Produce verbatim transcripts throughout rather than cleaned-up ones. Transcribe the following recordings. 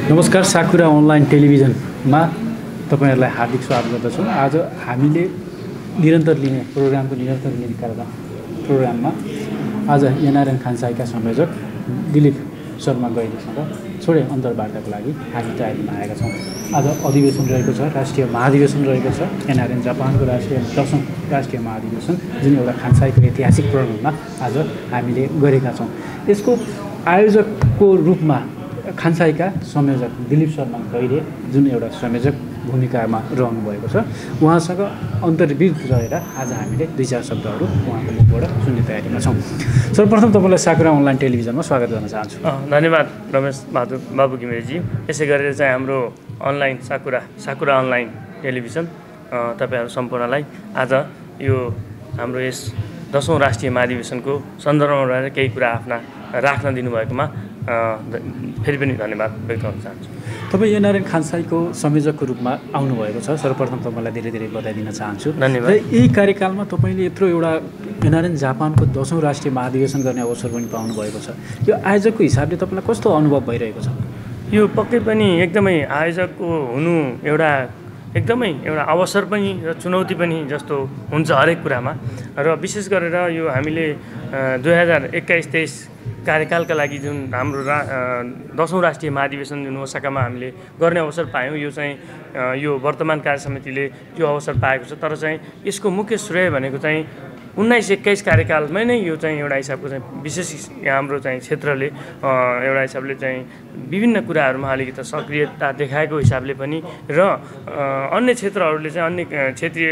नमस्कार, साकुरा अनलाइन टेलिभिजनमा तपाईहरुलाई हार्दिक स्वागत गर्दछु। आज हामीले निरन्तर लिने प्रोग्रामको निरन्तर लिने कार्यक्रम प्रोग्राममा आज एनआरएन खानसाईका संयोजक दिलीप शर्मा गैरीसँग छोडे अन्तर्वार्ताको लागि हामी तयारीमा आएका छौँ। आज अधिवेशन रहेको छ, राष्ट्रिय महाधिवेशन रहेको छ। एनआरएन जापानको राष्ट्रिय दशौं राष्ट्रिय महाधिवेशन जुन एउटा खानसाईको ऐतिहासिक प्रणमा आज हामीले गरेका छौँ। यसको आयोजकको रूपमा खानसाईका संयोजक दिलीप शर्मा गैरे जुन एउटा संयोजक भूमिकामा रहनु भएको छ, उहाँसँग अन्तर्विद रहेर आज हामीले दुई चार शब्दहरू उहाँको मुखबाट सुन्ने तयारीमा छौँ। सर्वप्रथम तपाईँलाई साकुरा अनलाइन टेलिभिजनमा स्वागत गर्न चाहन्छु। धन्यवाद रमेश बहादुर बाबु घिमिरेजी। यसै गरेर चाहिँ हाम्रो online Sakura Sakura online television तपाईँहरू सम्पूर्णलाई आज यो हाम्रो यस दशौं राष्ट्रिय महाधिवेशनको सन्दर्भमा रहेर केही कुरा आफ्ना राख्न दिनुभएकोमा फेरि पनि धन्यवाद व्यक्त गर्न चाहन्छु। तपाईँ एनआरएन खानसाईको संयोजकको रूपमा आउनुभएको छ, सर्वप्रथम तपाईँलाई धेरै धेरै बधाई दिन चाहन्छु। धन्यवाद। र यही कार्यकालमा तपाईँले यत्रो एउटा एनआरएन जापानको दशौं राष्ट्रिय महाधिवेशन गर्ने अवसर पनि पाउनुभएको छ। यो आयोजकको हिसाबले तपाईँलाई कस्तो अनुभव भइरहेको छ? यो पक्कै पनि एकदमै आयोजकको हुनु एउटा एकदमै एउटा अवसर पनि र चुनौती पनि जस्तो हुन्छ हरेक कुरामा। र विशेष गरेर यो हामीले दुई हजार एक्काइस तेइस कार्यकालका लागि जुन हाम्रो रा दशौं राष्ट्रिय महाधिवेशन जुन ओसाकामा हामीले गर्ने अवसर पायौँ, यो चाहिँ यो वर्तमान कार्य समितिले यो अवसर पाएको छ। तर चाहिँ यसको मुख्य श्रेय भनेको चाहिँ उन्नाइस एक्काइस कार्यकालमै नै यो चाहिँ एउटा हिसाबको चाहिँ विशेष हाम्रो चाहिँ क्षेत्रले एउटा हिसाबले चाहिँ विभिन्न कुराहरूमा अलिकति सक्रियता देखाएको हिसाबले पनि र अन्य क्षेत्रहरूले चाहिँ अन्य क्षेत्रीय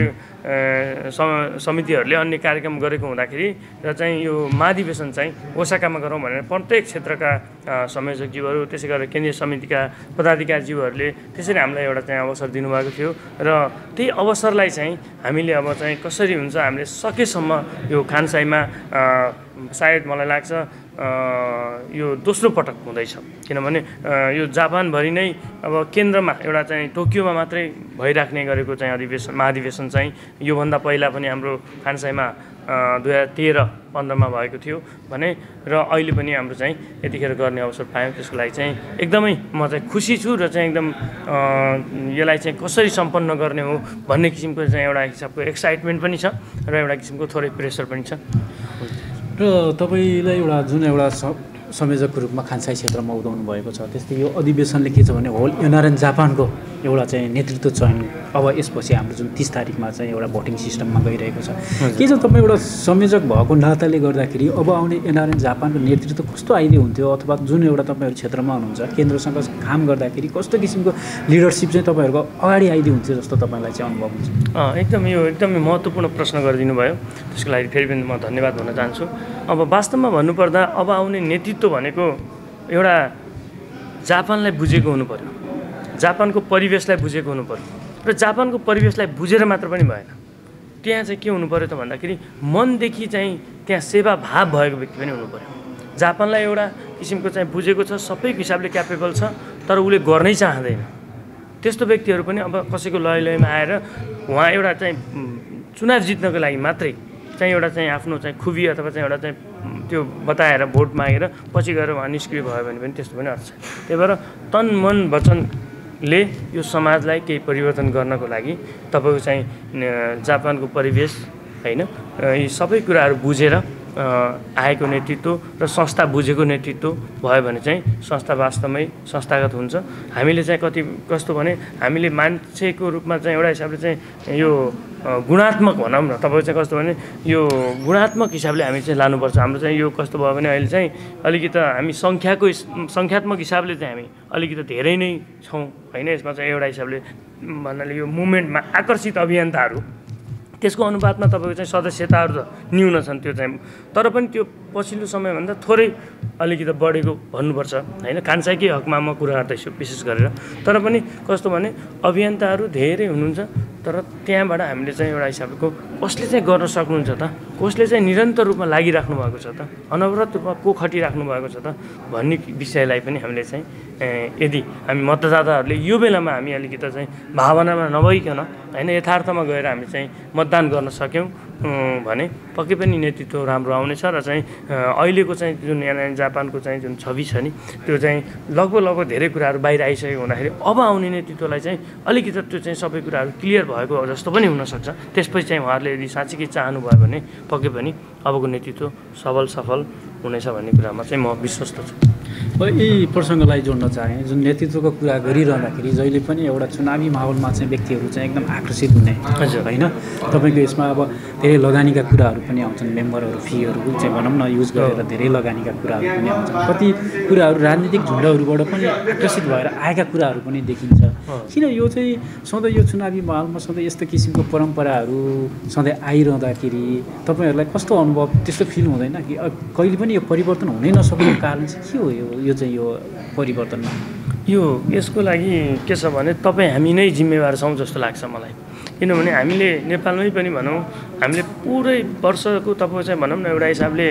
समितिहरूले अन्य कार्यक्रम गरेको हुँदाखेरि र चाहिँ यो महाधिवेशन चाहिँ ओसाकामा गरौँ भनेर प्रत्येक क्षेत्रका संयोजकज्यूहरू त्यसै गरेर केन्द्रीय समितिका पदाधिकारीज्यूहरूले त्यसरी हामीलाई एउटा चाहिँ अवसर दिनुभएको थियो। र त्यही अवसरलाई चाहिँ हामीले अब चाहिँ कसरी हुन्छ हामीले सकेसम्म यो खानसाईमा सायद मलाई लाग्छ यो दोस्रो पटक हुँदैछ, किनभने यो जापानभरि नै अब केन्द्रमा एउटा चाहिँ टोकियोमा मात्रै भइराख्ने गरेको चाहिँ अधिवेशन महाधिवेशन चाहिँ योभन्दा पहिला पनि हाम्रो खानसाईमा दुई हजार तेह्र पन्ध्रमा भएको थियो भने र अहिले पनि हाम्रो चाहिँ यतिखेर गर्ने अवसर पायौँ। त्यसको लागि चाहिँ एकदमै म चाहिँ खुसी छु र चाहिँ एकदम यसलाई चाहिँ कसरी सम्पन्न गर्ने हो भन्ने किसिमको चाहिँ एउटा हिसाबको एक्साइटमेन्ट पनि छ र एउटा किसिमको थोरै प्रेसर पनि छ। र तपाईँलाई एउटा जुन एउटा संयोजकको रूपमा खानसाई क्षेत्रमा उदाउनु भएको छ, त्यस्तै यो अधिवेशनले के छ भने होल एनआरएन जापानको एउटा चाहिँ नेतृत्व चयन अब यसपछि हाम्रो जुन तीस तारिकमा चाहिँ एउटा भोटिङ सिस्टममा गइरहेको छ। के छ तपाईँ एउटा संयोजक भएको नाताले गर्दाखेरि अब आउने एनआरएन जापानको नेतृत्व कस्तो आइदियो हुन्थ्यो, अथवा जुन एउटा तपाईँहरू क्षेत्रमा हुनुहुन्छ केन्द्रसँग काम गर्दाखेरि कस्तो किसिमको लिडरसिप चाहिँ तपाईँहरूको अगाडि आइदियो हुन्थ्यो जस्तो तपाईँलाई चाहिँ अनुभव हुन्छ? एकदम यो एकदमै महत्त्वपूर्ण प्रश्न गरिदिनु भयो, त्यसको लागि फेरि पनि म धन्यवाद भन्न चाहन्छु। अब वास्तवमा भन्नुपर्दा अब आउने नेतृत्व भनेको एउटा जापानलाई बुझेको हुनु पर्यो, जापानको परिवेशलाई बुझेको हुनु पर्यो र जापानको परिवेशलाई बुझेर मात्र पनि भएन, त्यहाँ चाहिँ के हुनु पर्यो त भन्दाखेरि मनदेखि चाहिँ त्यहाँ सेवा भाव भएको व्यक्ति पनि हुनु पर्यो। जापानलाई एउटा किसिमको चाहिँ बुझेको छ, सबै हिसाबले क्यापेबल छ, तर उसले गर्नै चाहँदैन। त्यस्तो व्यक्तिहरू पनि अब कसैको लय लयमा आएर उहाँ एउटा चाहिँ चुनाव जित्नको लागि मात्रै चाहिँ एउटा चाहिँ आफ्नो चाहिँ खुबी अथवा चाहिँ एउटा चाहिँ त्यो बताएर भोट मागेर पछि गएर उहाँ निष्क्रिय भयो भने पनि त्यस्तो पनि अर्थ छ। त्यही भएर तन मन वचनले यो समाजलाई केही परिवर्तन गर्नको लागि तपाईँको चाहिँ जापानको परिवेश होइन यी सबै कुराहरू बुझेर आएको नेतृत्व र संस्था बुझेको नेतृत्व भयो भने चाहिँ संस्था वास्तवमै संस्थागत हुन्छ। हामीले चाहिँ कति कस्तो भने हामीले मान्छेको रूपमा चाहिँ एउटा हिसाबले चाहिँ यो गुणात्मक भनौँ न, तपाईँ चाहिँ कस्तो भने यो गुणात्मक हिसाबले हामी चाहिँ लानुपर्छ। हाम्रो चाहिँ यो कस्तो भयो भने अहिले चाहिँ अलिकति हामी सङ्ख्याको सङ्ख्यात्मक हिसाबले चाहिँ हामी अलिकति धेरै नै छौँ होइन। यसमा चाहिँ एउटा हिसाबले भन्नाले यो मुभमेन्टमा आकर्षित अभियन्ताहरू त्यसको अनुपातमा तपाईँको चाहिँ सदस्यताहरू त न्यून छन्, त्यो चाहिँ तर पनि त्यो पछिल्लो समयभन्दा थोरै अलिकति बढेको भन्नुपर्छ होइन। खानसाईकै हकमा म कुरा गर्दैछु विशेष गरेर, तर पनि कस्तो भने अभियन्ताहरू धेरै हुनुहुन्छ, तर त्यहाँबाट हामीले चाहिँ एउटा हिसाबको कसले चाहिँ गर्न सक्नुहुन्छ त, कसले चाहिँ निरन्तर रूपमा लागिराख्नु भएको छ त, अनवरत रूपमा को खटिराख्नु भएको छ त भन्ने विषयलाई पनि हामीले चाहिँ यदि हामी मतदाताहरूले यो बेलामा हामी अलिकति चाहिँ भावनामा नभइकन होइन यथार्थमा गएर हामी चाहिँ मतदान गर्न सक्यौँ भने पक्कै पनि नेतृत्व राम्रो आउनेछ र चाहिँ अहिलेको चाहिँ जुन यहाँ जापानको चाहिँ जुन छवि छ नि त्यो चाहिँ लगभग लगभग धेरै कुराहरू बाहिर आइसकेको हुँदाखेरि अब आउने नेतृत्वलाई चाहिँ अलिकति त्यो चाहिँ सबै कुराहरू क्लियर भएको जस्तो पनि हुनसक्छ। त्यसपछि चाहिँ उहाँहरूले यदि साँच्चीकै चाहनुभयो भने पक्कै पनि अबको नेतृत्व सबल सफल हुनेछ भन्ने कुरामा चाहिँ म विश्वस्त छु। यही प्रसङ्गलाई जोड्न चाहेँ, जुन नेतृत्वको कुरा गरिरहँदाखेरि जहिले पनि एउटा चुनावी माहौलमा चाहिँ व्यक्तिहरू चाहिँ एकदम आकर्षित हुने होइन। तपाईँको यसमा अब धेरै लगानीका कुराहरू पनि आउँछन्, मेम्बरहरू फीहरू चाहिँ भनौँ न युज गरेर धेरै लगानीका कुराहरू पनि आउँछन्। कति कुराहरू राजनीतिक झुन्डहरूबाट पनि आकर्षित भएर आएका कुराहरू पनि देखिन्छ। किन यो चाहिँ सधैँ यो चुनावी माहौलमा सधैँ यस्तो किसिमको परम्पराहरू सधैँ आइरहँदाखेरि तपाईँहरूलाई कस्तो अनुभव त्यस्तो फिल हुँदैन कि कहिले पनि यो परिवर्तन हुनै नसक्नुको कारण चाहिँ के हो? यो यो चाहिँ यो परिवर्तनमा यो यसको लागि के छ भने तपाईँ हामी नै जिम्मेवार छौँ जस्तो लाग्छ मलाई। किनभने हामीले नेपालमै पनि भनौँ हामीले पुरै वर्षको तपाईँ चाहिँ भनौँ न एउटा हिसाबले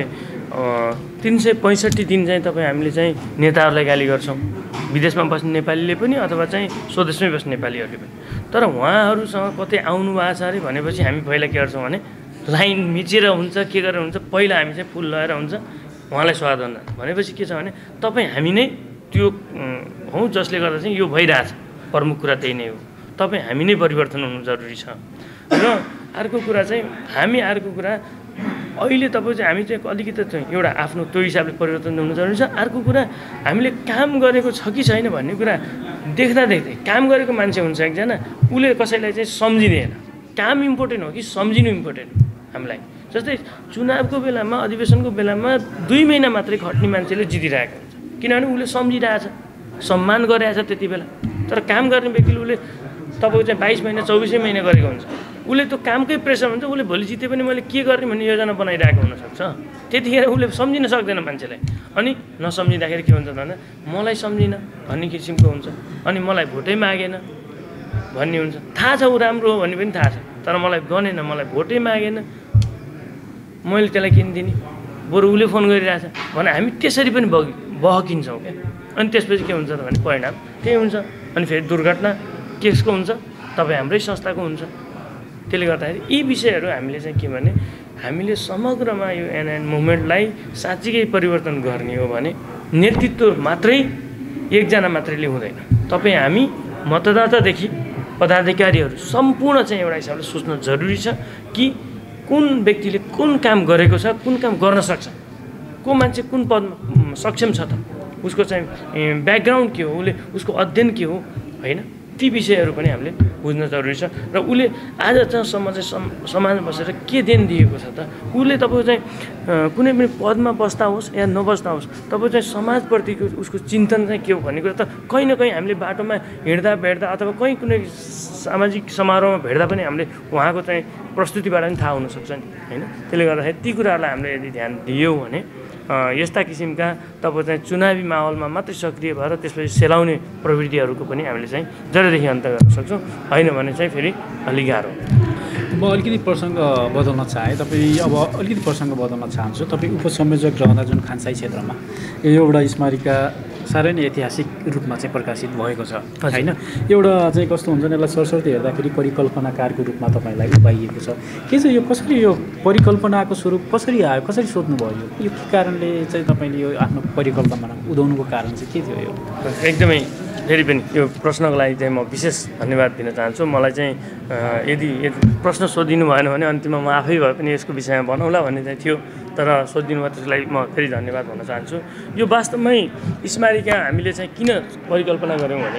तिन सय पैँसठी दिन चाहिँ तपाईँ हामीले चाहिँ नेताहरूलाई गाली गर्छौँ, विदेशमा बस्ने नेपालीले पनि अथवा चाहिँ स्वदेशमै बस्ने नेपालीहरूले पनि। तर उहाँहरूसँग कतै आउनु भएको छ अरे भनेपछि हामी पहिला के गर्छौँ भने लाइन मिचेर हुन्छ के गरेर हुन्छ पहिला हामी चाहिँ फुल लगाएर हुन्छ उहाँलाई स्वागत भनेपछि के छ भने तपाईँ हामी नै त्यो हौ जसले गर्दा चाहिँ यो भइरहेछ। प्रमुख कुरा त्यही नै हो, तपाईँ हामी नै परिवर्तन हुनु जरुरी छ। र अर्को कुरा चाहिँ हामी अर्को कुरा अहिले तपाईँ चाहिँ हामी चाहिँ अलिकति चाहिँ एउटा आफ्नो त्यो हिसाबले परिवर्तन हुनु जरुरी छ। अर्को कुरा हामीले काम गरेको छ कि छैन भन्ने कुरा देख्दा देख्दै काम गरेको मान्छे हुन्छ एकजना, उसले कसैलाई चाहिँ सम्झिँदैन। काम इम्पोर्टेन्ट हो कि सम्झिनु इम्पोर्टेन्ट हो हामीलाई। जस्तै चुनावको बेलामा अधिवेशनको बेलामा दुई महिना मात्रै खट्ने मान्छेले जितिरहेको हुन्छ किनभने उसले सम्झिरहेछ, सम्मान गरिरहेछ त्यति बेला। तर काम गर्ने व्यक्तिले उसले तपाईँको चाहिँ बाइस महिना चौबिसै महिना गरेको हुन्छ, उसले त्यो कामकै प्रेसर हुन्छ, उसले भोलि जिते पनि मैले के गर्ने भन्ने योजना बनाइरहेको हुनसक्छ। त्यतिखेर उसले सम्झिन सक्दैन मान्छेलाई। अनि नसम्झिँदाखेरि के हुन्छ भन्दा मलाई सम्झिन भन्ने किसिमको हुन्छ, अनि मलाई भोटै मागेन भन्ने हुन्छ। थाहा छ ऊ राम्रो हो भन्ने पनि थाहा छ, तर मलाई गनेन, मलाई भोटै मागेन, मैले त्यसलाई किन दिने, बरु उसले फोन गरिरहेछ भने हामी त्यसरी पनि बगि बहकिन्छौँ क्या। अनि त्यसपछि के हुन्छ त भने परिणाम त्यही हुन्छ। अनि फेरि दुर्घटना केसको हुन्छ, तपाईँ हाम्रै संस्थाको हुन्छ। त्यसले गर्दाखेरि यी विषयहरू हामीले चाहिँ के भने हामीले समग्रमा यो एनएन मुभमेन्टलाई साँच्चीकै परिवर्तन गर्ने हो भने नेतृत्व मात्रै एकजना मात्रैले हुँदैन। तपाईँ हामी मतदातादेखि पदाधिकारीहरू सम्पूर्ण चाहिँ एउटा हिसाबले सोच्न जरुरी छ कि कुन व्यक्तिले कुन काम गरेको छ, कुन काम गर्न सक्छ, को मान्छे कुन पदमा सक्षम छ त, उसको चाहिँ ब्याकग्राउन्ड के हो, उसले उसको अध्ययन के हो होइन, ती विषयहरू पनि हामीले बुझ्न जरुरी छ। र उसले आजसम्म चाहिँ समाजमा बसेर के देन दिएको छ त, उसले तपाईँको चाहिँ कुनै पनि पदमा बस्दा होस् या नबस्दा होस् तपाईँ चाहिँ समाजप्रतिको उसको चिन्तन चाहिँ के हो भन्ने कुरा त कहीँ न कहीँ हामीले बाटोमा हिँड्दा भेट्दा अथवा कहीँ कुनै सामाजिक समारोहमा भेट्दा पनि हामीले उहाँको चाहिँ प्रस्तुतिबाट पनि थाहा हुनसक्छ नि होइन। त्यसले गर्दाखेरि ती कुराहरूलाई हामीले यदि ध्यान दियौँ भने यस्ता किसिमका तपाईँ चाहिँ चुनावी माहौलमा मात्रै सक्रिय भएर त्यसपछि सेलाउने प्रवृत्तिहरूको पनि हामीले चाहिँ जहिलेदेखि अन्त गर्न सक्छौँ, होइन भने चाहिँ फेरि अलिक गाह्रो। म अलिकति प्रसङ्ग बदल्न चाहेँ, तपाईँ अब अलिकति प्रसङ्ग बदल्न चाहन्छु। तपाईँ उपसंयोजक रहँदा जुन खानसाई क्षेत्रमा यो एउटा स्मारिका साह्रै नै ऐतिहासिक रूपमा चाहिँ प्रकाशित भएको छ होइन। एउटा चाहिँ कस्तो हुन्छ यसलाई सरस्वती हेर्दाखेरि परिकल्पनाकारको रूपमा तपाईँलाई उभाइएको छ। के चाहिँ यो कसरी यो परिकल्पनाको स्वरूप कसरी आयो, कसरी सोध्नुभयो, यो के कारणले चाहिँ तपाईँले यो आफ्नो परिकल्पना उदाउनुको कारण चाहिँ के थियो? यो एकदमै फेरि पनि यो प्रश्नको लागि चाहिँ म विशेष धन्यवाद दिन चाहन्छु। मलाई चाहिँ यदि यदि प्रश्न सोधिनु भएन भने अन्तिममा म आफै भए पनि यसको विषयमा भनौँला भन्ने चाहिँ थियो, तर सोधिदिनु भयो त्यसलाई म फेरि धन्यवाद भन्न चाहन्छु। यो वास्तवमै स्मारिका हामीले चाहिँ किन परिकल्पना गऱ्यौँ भने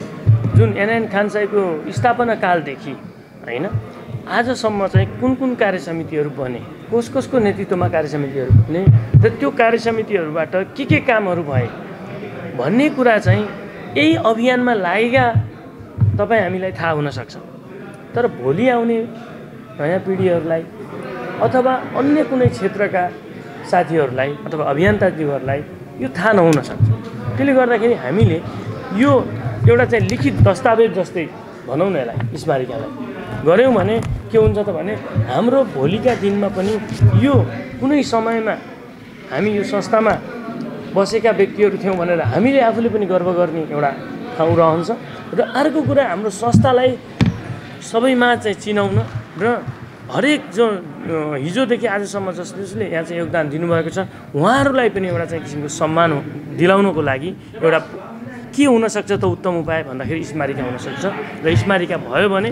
जुन एनएन खानसाईको स्थापना कालदेखि होइन आजसम्म चाहिँ कुन कुन कार्य समितिहरू बने, कस कसको नेतृत्वमा कार्य समितिहरू बने र त्यो कार्य समितिहरूबाट के के कामहरू भए भन्ने कुरा चाहिँ यही अभियानमा लागेका तपाईँ हामीलाई थाहा हुनसक्छ। तर भोलि आउने नयाँ पिँढीहरूलाई अथवा अन्य कुनै क्षेत्रका साथीहरूलाई अथवा अभियन्ताजीहरूलाई यो थाहा नहुन सक्छ। त्यसले गर्दाखेरि हामीले यो एउटा चाहिँ लिखित दस्तावेज जस्तै भनौँ न यसलाई स्मारिकालाई गऱ्यौँ भने के हुन्छ त भने हाम्रो भोलिका दिनमा पनि यो कुनै समयमा हामी यो संस्थामा बसेका व्यक्तिहरू थियौँ भनेर हामीले आफूले पनि गर्व गर्ने एउटा ठाउँ रहन्छ। र अर्को कुरा हाम्रो संस्थालाई सबैमा चाहिँ चिनाउन र हरेक जो हिजोदेखि आजसम्म जसले जसले यहाँ चाहिँ योगदान दिनुभएको छ उहाँहरूलाई पनि एउटा चाहिँ किसिमको सम्मान दिलाउनको लागि एउटा के हुनसक्छ त उत्तम उपाय भन्दाखेरि स्मारिका हुनसक्छ र स्मारिका भयो भने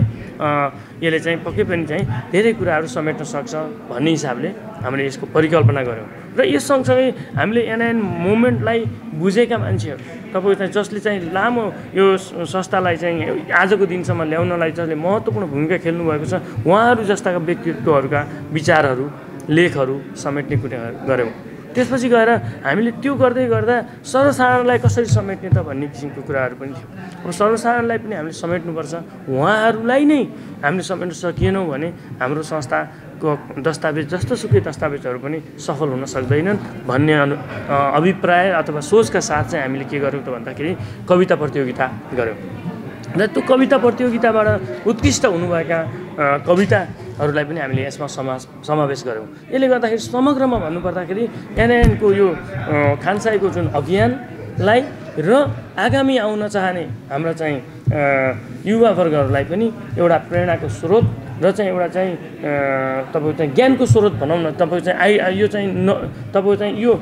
यसले चाहिँ पक्कै पनि चाहिँ धेरै कुराहरू समेट्न सक्छ भन्ने हिसाबले हामीले यसको परिकल्पना गऱ्यौँ र यस सँगसँगै हामीले एनआइएन मुभमेन्टलाई बुझेका मान्छेहरू तपाईँको चाहिँ जसले चाहिँ लामो यो संस्थालाई चाहिँ आजको दिनसम्म ल्याउनलाई जसले महत्त्वपूर्ण भूमिका खेल्नुभएको छ उहाँहरू जस्ताका व्यक्तित्वहरूका विचारहरू लेखहरू समेट्ने कुरा गऱ्यौँ। त्यसपछि गएर हामीले त्यो गर्दै गर्दा सर्वसाधारणलाई कसरी समेट्ने त भन्ने किसिमको कुराहरू पनि थियो। अब सर्वसाधारणलाई पनि हामीले समेट्नुपर्छ, उहाँहरूलाई नै हामीले समेट्न सकिएनौँ भने हाम्रो संस्थाको दस्तावेज जस्तोसुकै दस्तावेजहरू पनि सफल हुन सक्दैनन् भन्ने अनु अभिप्राय अथवा सोचका साथ चाहिँ हामीले के गर्यौँ त भन्दाखेरि कविता प्रतियोगिता गऱ्यौँ र त्यो कविता प्रतियोगिताबाट उत्कृष्ट हुनुभएका कविताहरूलाई पनि हामीले यसमा समाज समावेश गऱ्यौँ। यसले गर्दाखेरि समग्रमा भन्नुपर्दाखेरि एनआइएनको यो खानसाईको जुन अभियानलाई र आगामी आउन चाहने हाम्रा चाहिँ युवावर्गहरूलाई पनि एउटा प्रेरणाको स्रोत र चाहिँ एउटा चाहिँ तपाईँको चाहिँ ज्ञानको स्रोत भनौँ न। तपाईँको चाहिँ आई यो चाहिँ न तपाईँको चाहिँ यो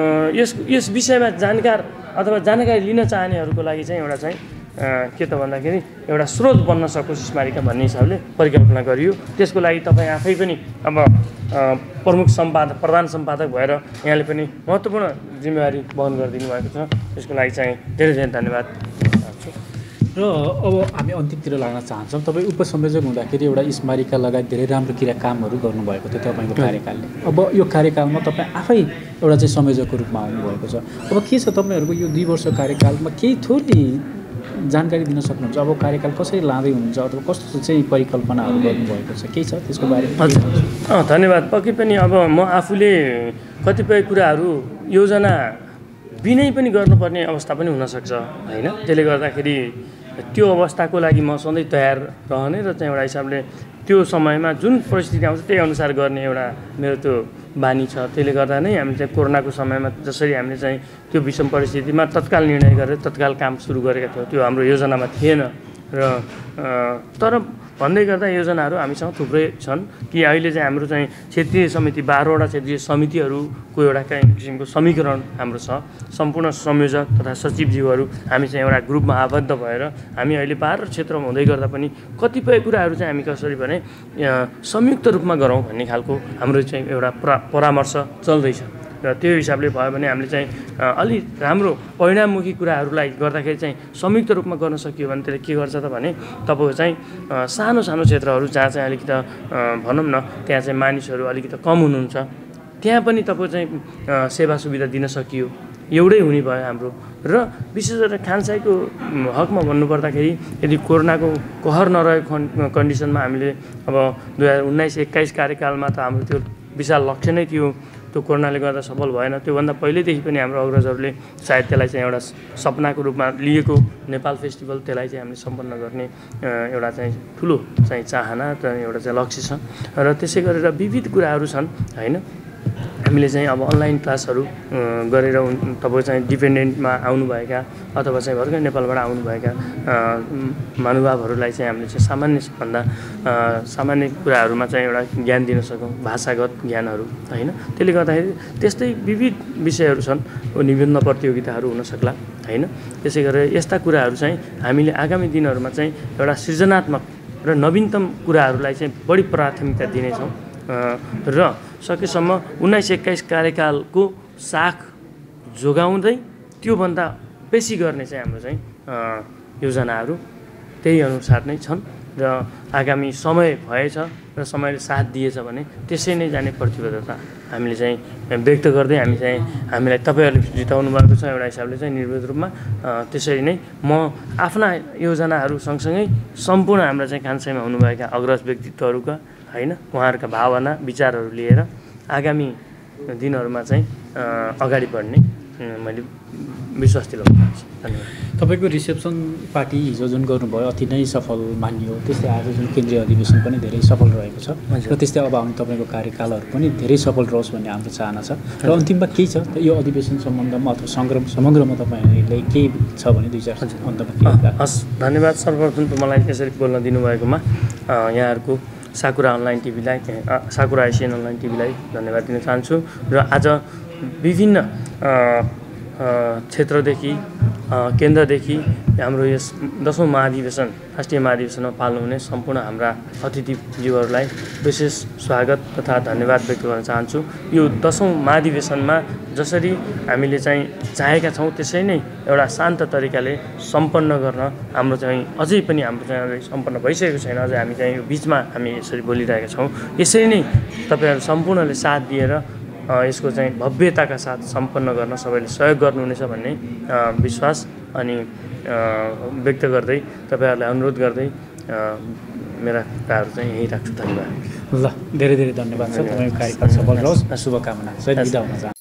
यस यस विषयमा जानकार अथवा जानकारी लिन चाहनेहरूको लागि चाहिँ एउटा चाहिँ के त भन्दाखेरि एउटा स्रोत बन्न सकोस् स्मारिका भन्ने हिसाबले परिकल्पना गरियो। त्यसको लागि तपाईँ आफै पनि अब प्रमुख सम्पादक प्रधान सम्पादक भएर यहाँले पनि महत्त्वपूर्ण जिम्मेवारी वहन गरिदिनु भएको छ। त्यसको लागि चाहिँ धेरै धेरै धन्यवाद चाहन्छु। र अब हामी अन्तिमतिर लाग्न चाहन्छौँ। तपाईँ उपसंयोजक हुँदाखेरि एउटा स्मारिका लगायत धेरै राम्रो क्रिया कामहरू गर्नुभएको थियो तपाईँको कार्यकालले। अब यो कार्यकालमा तपाईँ आफै एउटा चाहिँ संयोजकको रूपमा आउनुभएको छ। अब के छ तपाईँहरूको यो दुई वर्ष कार्यकालमा केही थोरै जानकारी दिन सक्नुहुन्छ? अब कार्यकाल कसरी लाँदै हुनुहुन्छ अथवा कस्तो चाहिँ परिकल्पनाहरू गर्नुभएको छ, केही छ त्यसको बारेमा? हजुर धन्यवाद। पक्कै पनि अब म आफूले कतिपय कुराहरू योजना बिनै पनि गर्नुपर्ने अवस्था पनि हुनसक्छ होइन। त्यसले गर्दाखेरि त्यो अवस्थाको लागि म सधैँ तयार रहने र चाहिँ एउटा हिसाबले त्यो समयमा जुन परिस्थिति आउँछ त्यही अनुसार गर्ने एउटा मेरो त्यो बानी छ। त्यसले गर्दा नै हामी चाहिँ कोरोनाको समयमा जसरी हामीले चाहिँ त्यो विषम परिस्थितिमा तत्काल निर्णय गरेर तत्काल काम सुरु गरेका थियौँ, त्यो हाम्रो योजनामा थिएन। र तर भन्दै गर्दा योजनाहरू हामीसँग थुप्रै छन् कि अहिले चाहिँ हाम्रो चाहिँ क्षेत्रीय समिति बाह्रवटा क्षेत्रीय समितिहरूको एउटा काही किसिमको समीकरण हाम्रो छ। सम्पूर्ण संयोजक तथा सचिवज्यूहरू हामी चाहिँ एउटा ग्रुपमा आबद्ध भएर हामी अहिले बाह्र क्षेत्रमा हुँदै गर्दा पनि कतिपय कुराहरू चाहिँ हामी कसरी भने संयुक्त रूपमा गरौँ भन्ने खालको हाम्रो चाहिँ एउटा परा परामर्श चल्दैछ। र त्यो हिसाबले भयो भने हामीले चाहिँ अलि राम्रो परिणाममुखी कुराहरूलाई गर्दाखेरि चाहिँ संयुक्त रूपमा गर्न सकियो भने त्यसले के गर्छ त भने तपाईँको चाहिँ सानो सानो क्षेत्रहरू जहाँ चाहिँ अलिकति भनौँ न त्यहाँ चाहिँ मानिसहरू अलिकति कम हुनुहुन्छ त्यहाँ पनि तपाईँको चाहिँ सेवा सुविधा दिन सकियो, एउटै हुने भयो हाम्रो। र विशेष गरेर खानसाईको हकमा भन्नुपर्दाखेरि यदि कोरोनाको कहर नरहेको कन्डिसनमा हामीले अब दुई हजार उन्नाइस एक्काइस कार्यकालमा त हाम्रो त्यो विशाल लक्ष्य नै थियो, त्यो कोरोनाले गर्दा सफल भएन। त्योभन्दा पहिल्यैदेखि पनि हाम्रो अग्रजहरूले सायद त्यसलाई चाहिँ एउटा सपनाको रूपमा लिएको नेपाल फेस्टिभल त्यसलाई चाहिँ हामीले सम्पन्न गर्ने एउटा चाहिँ ठुलो चाहिँ चाहना र एउटा चाहिँ लक्ष्य छ। र त्यसै गरेर विविध कुराहरू छन् होइन। हामीले चाहिँ अब अनलाइन क्लासहरू गरेर तपाईँ चाहिँ डिपेन्डेन्टमा आउनुभएका अथवा चाहिँ भर्खर नेपालबाट आउनुभएका महानुभावहरूलाई चाहिँ हामीले चाहिँ सामान्यभन्दा सामान्य कुराहरूमा चाहिँ एउटा ज्ञान दिन सकौँ, भाषागत ज्ञानहरू होइन। त्यसले गर्दाखेरि त्यस्तै विविध विषयहरू छन्, निबन्ध प्रतियोगिताहरू हुनसक्ला होइन। त्यसै गरेर यस्ता कुराहरू चाहिँ हामीले आगामी दिनहरूमा चाहिँ एउटा सृजनात्मक र नवीनतम कुराहरूलाई चाहिँ बढी प्राथमिकता दिनेछौँ र सकेसम्म उन्नाइस एक्काइस कार्यकालको साख जोगाउँदै त्योभन्दा बेसी गर्ने चाहिँ हाम्रो चाहिँ योजनाहरू त्यही अनुसार नै छन्। र आगामी समय भएछ र समयले साथ दिएछ भने त्यसै नै जाने प्रतिबद्धता हामीले चाहिँ व्यक्त गर्दै हामी चाहिँ हामीलाई तपाईँहरूले जिताउनु भएको छ एउटा हिसाबले चाहिँ निर्विरोध रूपमा। त्यसरी नै म आफ्ना योजनाहरू सँगसँगै सम्पूर्ण हाम्रा चाहिँ खानसाईमा हुनुभएका अग्रज व्यक्तित्वहरूका होइन उहाँहरूका भावना विचारहरू लिएर आगामी दिनहरूमा चाहिँ अगाडि बढ्ने मैले विश्वास दिलाउन चाहन्छु। धन्यवाद। तपाईँको रिसेप्सन पार्टी हिजो जुन गर्नुभयो अति नै सफल मानियो, त्यस्तै आज जुन केन्द्रीय अधिवेशन पनि धेरै सफल रहेको छ र त्यस्तै अब आउने तपाईँको कार्यकालहरू पनि धेरै सफल रहोस् भन्ने हाम्रो चाहना छ। र अन्तिममा केही छ यो अधिवेशन सम्बन्धमा अथवा सङ्ग्रम समग्रमा तपाईँहरूले केही छ भने दुई चार अन्तमा के? हस्, धन्यवाद सर्वप्रथम त मलाई यसरी बोल्न दिनुभएकोमा यहाँहरूको साकुरा अनलाइन टिभीलाई साकुरा एसियन अनलाइन टिभीलाई धन्यवाद दिन चाहन्छु र आज विभिन्न क्षेत्रदेखि केन्द्रदेखि हाम्रो यस दसौँ महाधिवेशन राष्ट्रिय महाधिवेशनमा पाल्नुहुने सम्पूर्ण हाम्रा अतिथिज्यूहरूलाई विशेष स्वागत तथा धन्यवाद व्यक्त गर्न चाहन्छु। यो दसौँ महाधिवेशनमा जसरी हामीले चाहिँ चाहेका छौँ त्यसै नै एउटा शान्त तरिकाले सम्पन्न गर्न हाम्रो चाहिँ अझै पनि हाम्रो चाहिँ सम्पन्न भइसकेको छैन। अझै हामी चाहिँ यो बिचमा हामी यसरी बोलिरहेका छौँ। यसरी नै तपाईँहरू सम्पूर्णले साथ दिएर यसको चाहिँ भव्यताका साथ सम्पन्न गर्न सबैले सहयोग गर्नुहुनेछ भन्ने विश्वास अनि व्यक्त गर्दै तपाईँहरूलाई अनुरोध गर्दै मेरा कुराहरू चाहिँ यहीँ राख्छु। धन्यवाद। ल धेरै धेरै धन्यवाद छ। तपाईँको कार्यक्रम सफल रहोस्। शुभकामना सहित बिदा हुन चाहन्छु।